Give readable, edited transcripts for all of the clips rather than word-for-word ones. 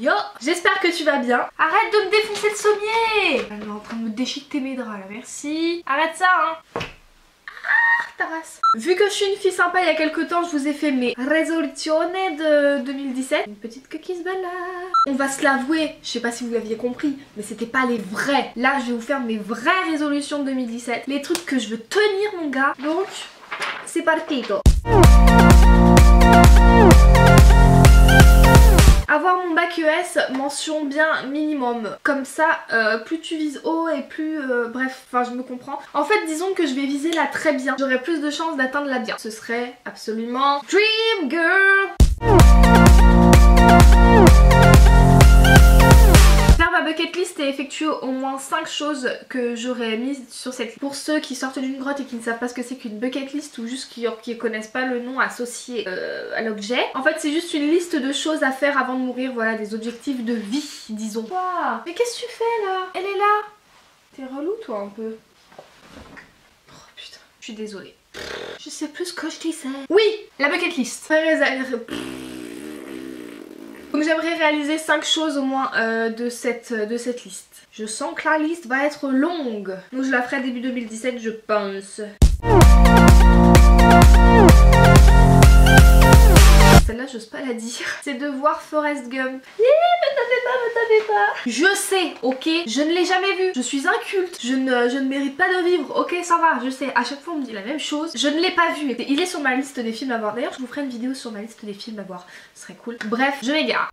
Yo, j'espère que tu vas bien. Arrête de me défoncer le sommier. Elle est en train de me déchiqueter mes draps là, merci. Arrête ça hein. Ta race. Vu que je suis une fille sympa, il y a quelques temps, je vous ai fait mes résolutions de 2017. Une petite queue qui se balade. On va se l'avouer, je sais pas si vous l'aviez compris, mais c'était pas les vrais. Là, je vais vous faire mes vraies résolutions de 2017. Les trucs que je veux tenir, mon gars. Donc, c'est partito. Avoir mon bac ES, mention bien minimum. Comme ça, plus tu vises haut et plus... bref, enfin je me comprends. En fait, disons que je vais viser là très bien. J'aurai plus de chances d'atteindre la bien. Ce serait absolument... Dream Girl. Faire ma bucket list et effectuer au moins 5 choses que j'aurais mises sur cette liste. Pour ceux qui sortent d'une grotte et qui ne savent pas ce que c'est qu'une bucket list ou juste qui ne connaissent pas le nom associé à l'objet, en fait c'est juste une liste de choses à faire avant de mourir, voilà, des objectifs de vie, disons. Wow. Mais qu'est-ce que tu fais là? Elle est là. T'es relou toi un peu. Oh putain, je suis désolée. Je sais plus ce que je disais. Oui, la bucket list. Donc j'aimerais réaliser 5 choses au moins de cette liste. Je sens que la liste va être longue. Donc je la ferai début 2017 je pense. Celle-là j'ose pas la dire. C'est de voir Forrest Gump. Me tapez pas. Je sais, ok, je ne l'ai jamais vu. Je suis inculte. Je ne mérite pas de vivre. Ok, ça va, je sais. À chaque fois on me dit la même chose. Je ne l'ai pas vu. Il est sur ma liste des films à voir. D'ailleurs je vous ferai une vidéo sur ma liste des films à voir. Ce serait cool. Bref, je m'égare.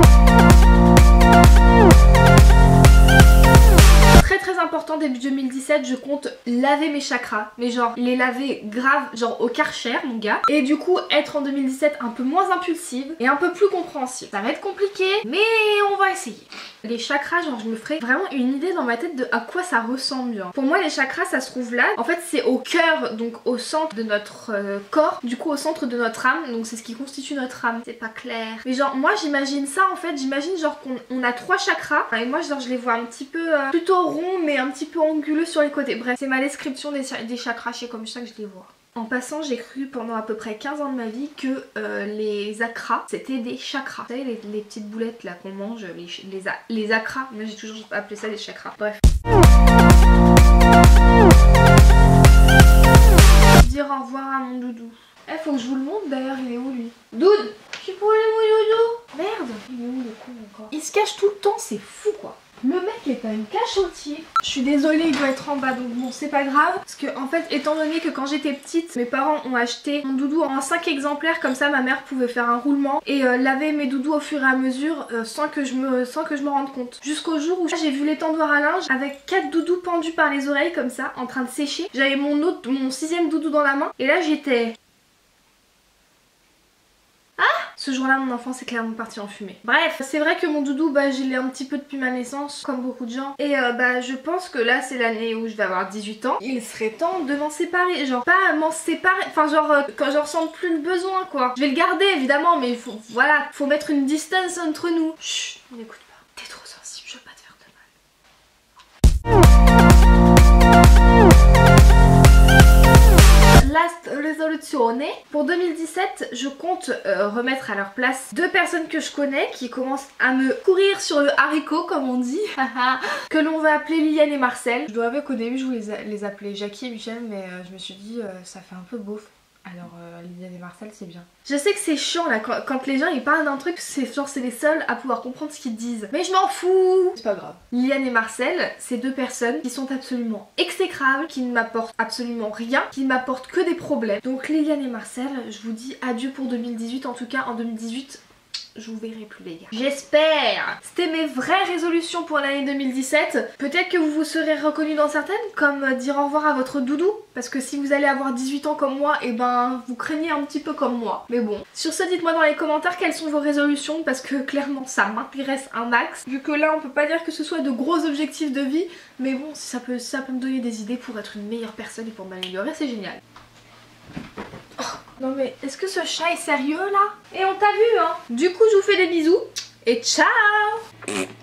Très important, début 2017 je compte laver mes chakras, mais genre les laver grave, genre au Karcher mon gars, et du coup être en 2017 un peu moins impulsive et un peu plus compréhensive. Ça va être compliqué mais on va essayer. Les chakras, genre je me ferai vraiment une idée dans ma tête de à quoi ça ressemble genre. Pour moi les chakras ça se trouve là, en fait c'est au cœur, donc au centre de notre corps, du coup au centre de notre âme, donc c'est ce qui constitue notre âme. C'est pas clair, mais genre moi j'imagine ça en fait, j'imagine genre qu'on a 3 chakras et moi genre je les vois un petit peu plutôt ronds mais un petit peu anguleux sur les côtés. Bref, c'est ma description des chakras, c'est comme ça que je les vois. En passant, j'ai cru pendant à peu près 15 ans de ma vie que les akras c'était des chakras. Vous savez les petites boulettes là qu'on mange, les akras, mais j'ai toujours appelé ça des chakras. Bref. Dire au revoir à mon doudou. Eh, faut que je vous le montre d'ailleurs, il est où lui? Doud! Je suis pour aller mon doudou! Merde! Il est où le con encore? Il se cache tout le temps, c'est fou quoi! Le mec est à une cachotier. Je suis désolée, il doit être en bas donc bon c'est pas grave. Parce que en fait étant donné que quand j'étais petite mes parents ont acheté mon doudou en 5 exemplaires, comme ça ma mère pouvait faire un roulement et laver mes doudous au fur et à mesure sans que je me rende compte. Jusqu'au jour où j'ai vu l'étendoir à linge avec 4 doudous pendus par les oreilles comme ça en train de sécher. J'avais mon 6e doudou dans la main et là j'étais... Ce jour-là, mon enfance est clairement parti en fumée. Bref, c'est vrai que mon doudou, bah, je l'ai un petit peu depuis ma naissance, comme beaucoup de gens. Et bah, je pense que là, c'est l'année où je vais avoir 18 ans. Il serait temps de m'en séparer. Genre, pas m'en séparer, enfin genre, quand je ressens plus le besoin, quoi. Je vais le garder, évidemment, mais voilà, faut mettre une distance entre nous. Chut, on n'écoute pas. T'es trop sensible, je veux pas te faire de mal. Last résolution. Pour 2017, je compte remettre à leur place 2 personnes que je connais qui commencent à me courir sur le haricot comme on dit, que l'on va appeler Liliane et Marcel. Je dois avouer qu'au début je voulais les appeler Jackie et Michel, mais je me suis dit ça fait un peu beauf. Alors Liliane et Marcel c'est bien. Je sais que c'est chiant là quand les gens ils parlent d'un truc, c'est genre c'est les seuls à pouvoir comprendre ce qu'ils disent. Mais je m'en fous. C'est pas grave. Liliane et Marcel, c'est 2 personnes qui sont absolument exécrables, qui ne m'apportent absolument rien, qui ne m'apportent que des problèmes. Donc Liliane et Marcel, je vous dis adieu pour 2018. En tout cas en 2018 je vous verrai plus les gars. J'espère. C'était mes vraies résolutions pour l'année 2017. Peut-être que vous vous serez reconnus dans certaines, comme dire au revoir à votre doudou. Parce que si vous allez avoir 18 ans comme moi, et ben vous craignez un petit peu comme moi. Mais bon. Sur ce, dites-moi dans les commentaires quelles sont vos résolutions, parce que clairement ça m'intéresse un max. Vu que là on peut pas dire que ce soit de gros objectifs de vie, mais bon, si ça peut me donner des idées pour être une meilleure personne et pour m'améliorer, c'est génial. Non mais est-ce que ce chat est sérieux là? Et on t'a vu hein. Du coup je vous fais des bisous et ciao.